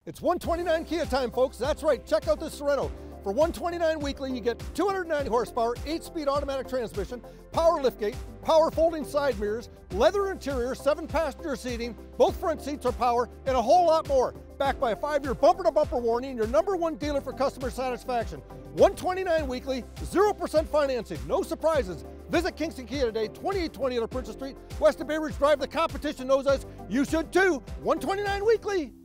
It's 129 Kia time, folks. That's right. Check out this Sorento. For 129 weekly, you get 290 horsepower, 8-speed automatic transmission, power liftgate, power folding side mirrors, leather interior, 7-passenger seating, both front seats are power, and a whole lot more. Backed by a 5-year bumper-to-bumper warranty and your #1 dealer for customer satisfaction. 129 weekly, 0% financing, no surprises. Visit Kingston Kia today, 2820 on Princess Street, west of Bay Ridge Drive. The competition knows us. You should too. 129 weekly.